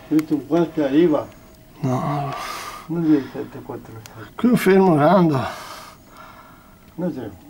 Uite un poate arriva. No. Non devi stare quattro. Qui fermo andando. Non c'è.